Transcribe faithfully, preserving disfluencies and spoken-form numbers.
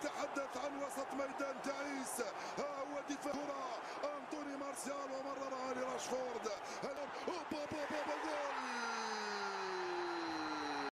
نتحدث عن وسط ميدان تعيس. ها هو دفاع كرة أنطوني مارسيال ومررها لراشفورد.